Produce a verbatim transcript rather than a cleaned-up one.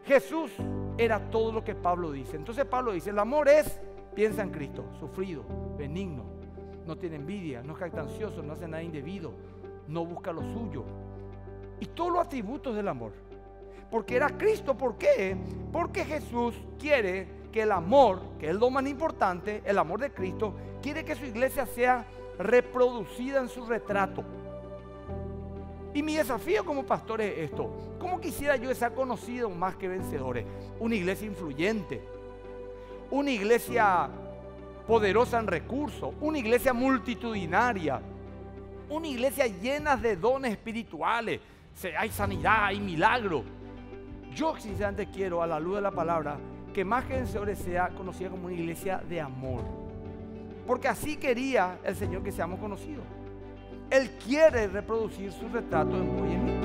Jesús era todo lo que Pablo dice. Entonces Pablo dice, el amor es, piensa en Cristo, sufrido, benigno, no tiene envidia, no es jactancioso, no hace nada indebido, no busca lo suyo. Y todos los atributos del amor. Porque era Cristo. ¿Por qué? Porque Jesús quiere que el amor, que es lo más importante, el amor de Cristo, quiere que su iglesia sea reproducida en su retrato. Y mi desafío como pastor es esto: ¿cómo quisiera yo ser conocido más que vencedores? Una iglesia influyente, una iglesia poderosa en recursos, una iglesia multitudinaria, una iglesia llena de dones espirituales. Hay sanidad, hay milagro. Yo sinceramente quiero, a la luz de la palabra, que más que vencedores sea conocida como una iglesia de amor. Porque así quería el Señor que seamos conocidos. Él quiere reproducir su retrato en vos y en mí.